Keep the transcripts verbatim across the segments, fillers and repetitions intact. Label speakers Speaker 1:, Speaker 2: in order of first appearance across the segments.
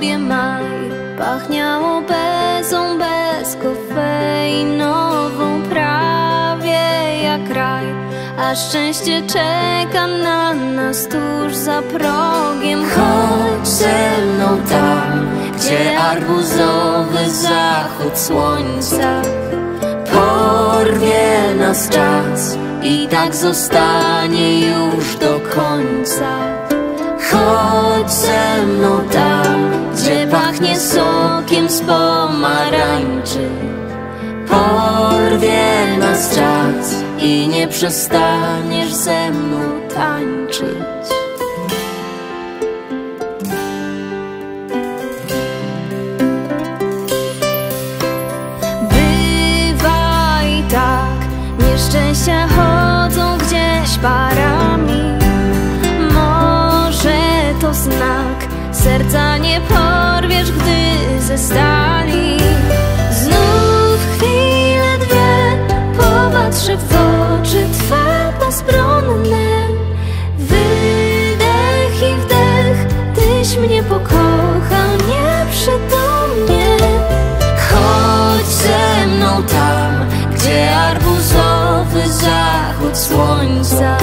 Speaker 1: sobie maj. Pachniało bezą, bez kofeinową, prawie jak raj. A szczęście czeka na nas tuż za progiem.
Speaker 2: Chodź ze mną tam, gdzie arbuzowy zachód słońca porwie nas czas i tak zostanie już do końca. Chodź ze mną tam, gdzie pachnie sokiem z pomarańczy. Porwie nas czas i nie przestaniesz ze mną tańczyć.
Speaker 1: Bywa i tak, nieszczęścia chodzą gdzieś parami. Może to znak, serca nie porwiesz, gdy ze stali. Znów chwilę, dwie, popatrzę w oczy twe bezbronne. Wydech i wdech, tyś mnie pokochał nieprzytomnie.
Speaker 2: Chodź ze mną tam, gdzie arbuzowy zachód słońca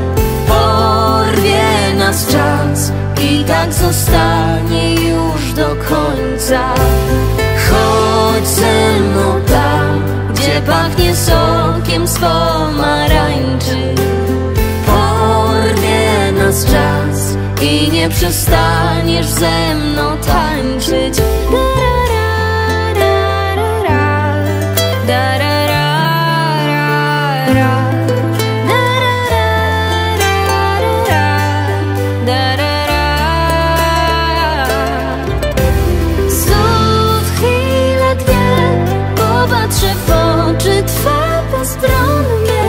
Speaker 2: porwie nas czas i tak zostanie już do końca. Chodź ze mną tam, gdzie pachnie sokiem z pomarańczy. Porwie nas czas i nie przestaniesz ze mną tańczyć.
Speaker 1: Czy twe bezbronnie,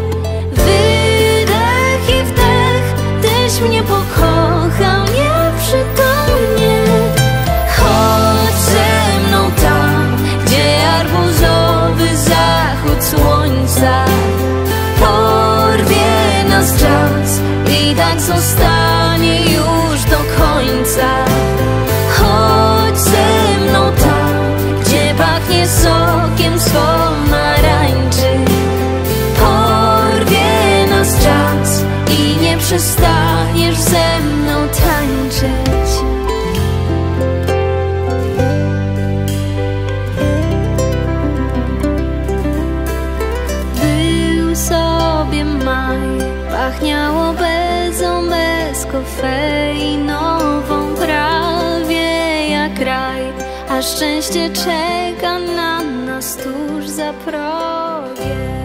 Speaker 1: wydech i wdech, tyś mnie pokochał nieprzytomnie.
Speaker 2: Chodź ze mną tam, gdzie arbuzowy zachód słońca porwie nas czas i tak zostanie już do końca. Chodź ze mną tam, gdzie pachnie sokiem z pomarańczy. Porwie nas czas i nie przestaniesz ze mną tańczyć.
Speaker 1: Był sobie maj, pachniało bezą, bez kofeinową, prawie jak raj. A szczęście czeka na nas tuż za progiem.